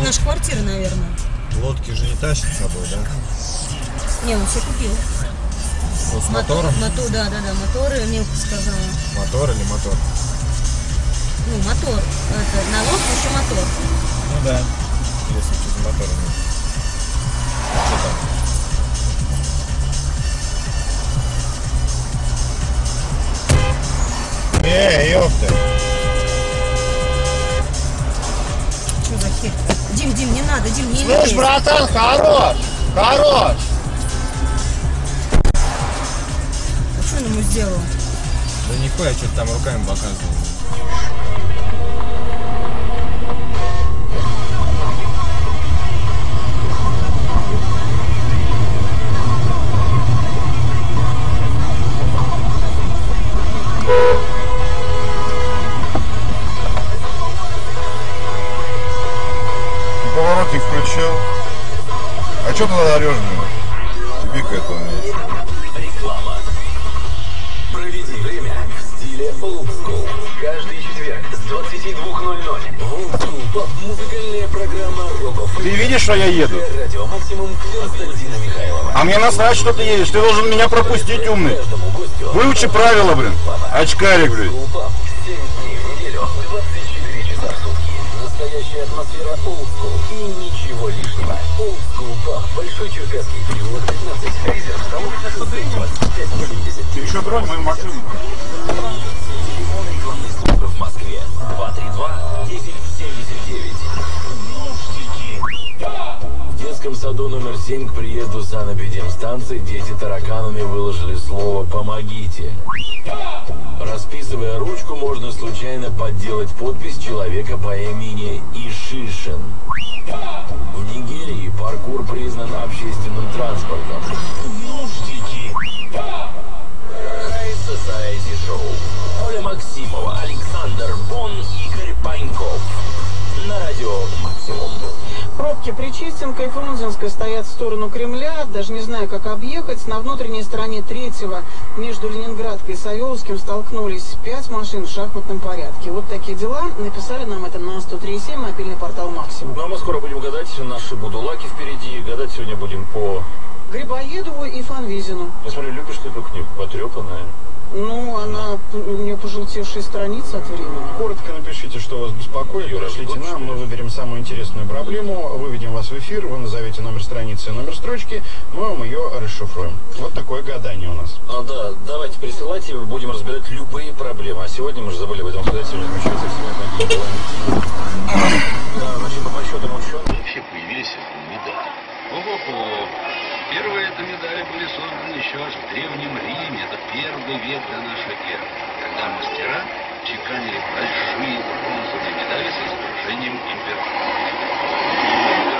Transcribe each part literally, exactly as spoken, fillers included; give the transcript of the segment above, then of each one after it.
наша квартира, наверное. Лодки же не тащит с собой, да? Не, он все купил. Ну, с мотором? Мотор, да, да, да, моторы, Милка сказала. Мотор или мотор? Ну, мотор. Это, на лодку еще мотор. Ну да. Если что за мотором нет. А что там? Эй, ёпта! Что за херь? Дим, Дим, не надо, Дим, не Слышь, братан, хорош! Хорош! А что он ему сделал? Да нихуя, что-то там руками показывал. Поворотник включил. А что ты орешь, блин? Бикает он мне. Реклама. Проведи время в стиле Old School. Каждый четверг с двадцати двух ноль-ноль. Old School Pop. Музыкальная программа Роков. Ты видишь, что я еду? Радио Максимум Константина Михайлова. А мне насрать, что ты едешь. Ты должен меня пропустить, умный. Выучи правила, блин. Очкарик, блин. семь дней в неделю, двадцать четыре часа в сутки. Настоящая атмосфера Old School и ничего лишнего. Old School Pub. Большой Черкасский переулок пятнадцать. Резерв столов на шоссе двадцать пять восемьдесят. Ты еще бронь мою машину. Телефон рекламной службы в Москве. два три два десять семьдесят девять. В детском саду номер семь к приезду санэпидемстанции дети тараканами выложили слово «помогите». Расписывая ручку, можно случайно подделать подпись человека по имени Ишишин. В Нигерии паркур признан общественным транспортом. High Society Show. Оля Максимова, Александр Бон, Игорь Паньков. На радио Максимум. Пробки Причистенка и Фрунзенской стоят в сторону Кремля. Даже не знаю, как объехать. На внутренней стороне третьего между Ленинградкой и Савеловским столкнулись пять машин в шахматном порядке. Вот такие дела. Написали нам это на сто три семь, мобильный портал «Максимум». Ну а мы скоро будем гадать. Наши будулаки впереди. Гадать сегодня будем по... Грибоедову и Фанвизину. Я смотрю, любишь ты эту книгу, потрепанная. Ну, она, у нее пожелтевшие страницы от времени. Коротко напишите, что вас беспокоит, пришлите нам, мы выберем самую интересную проблему, выведем вас в эфир, вы назовете номер страницы и номер строчки, мы вам ее расшифруем. Вот такое гадание у нас. А, да, давайте присылайте, будем разбирать любые проблемы. А сегодня, мы же забыли об этом сказать, сегодня отмечается Всемирная гигиена. Значит, по подсчетам ученых Вообще появились медали. Ого-го! Первые это медали были созданы еще аж в Древнем Риме. Это первый век до нашей эры, когда мастера чеканили большие бронзовые медали с изображением императора.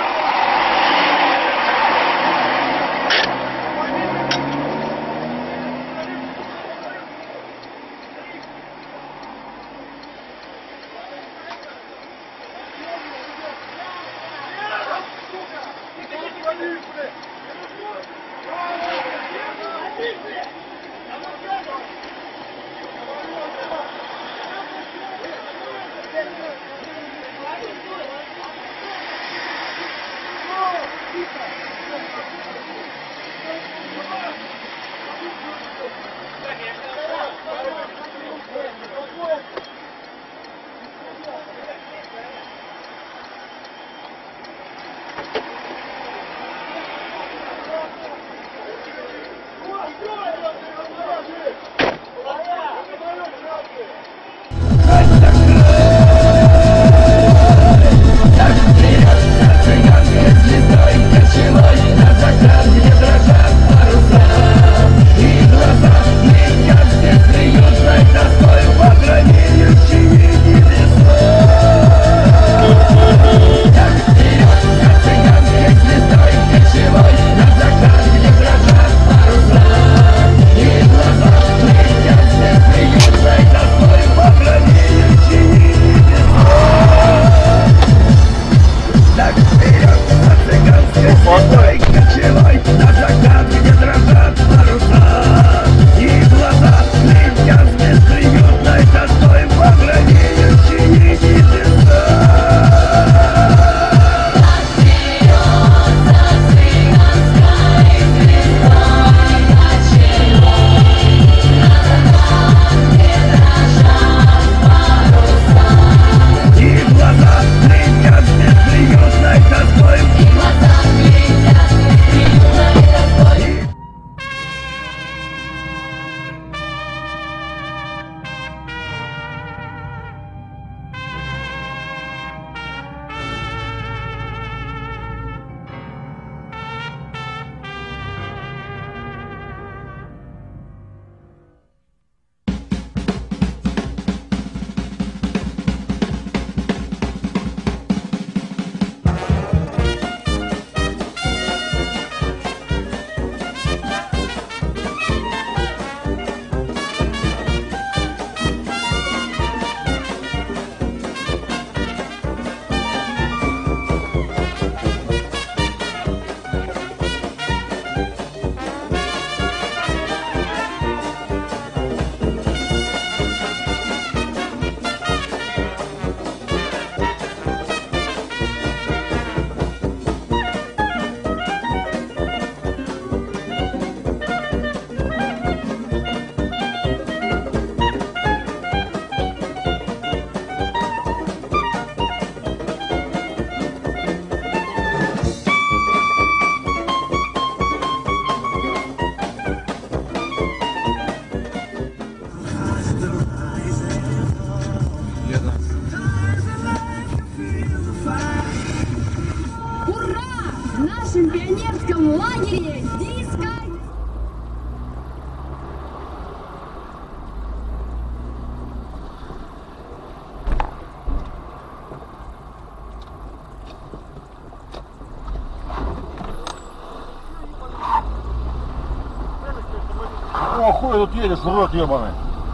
какого хуя тут едешь, урод ебаный?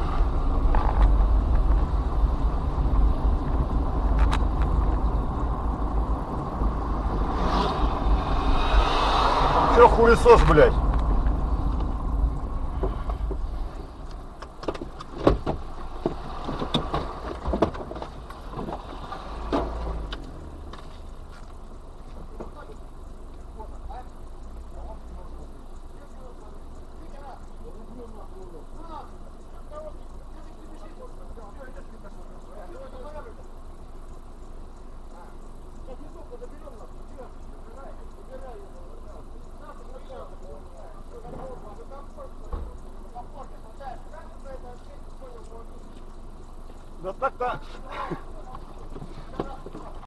Че хуесос, блядь? Да так-то